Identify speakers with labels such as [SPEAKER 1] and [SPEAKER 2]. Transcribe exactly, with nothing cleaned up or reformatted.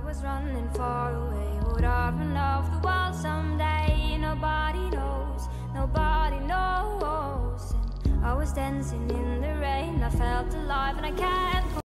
[SPEAKER 1] was running far away. Would I run off the world someday? Nobody knows, nobody knows. And I was dancing in the rain, I felt alive and I kept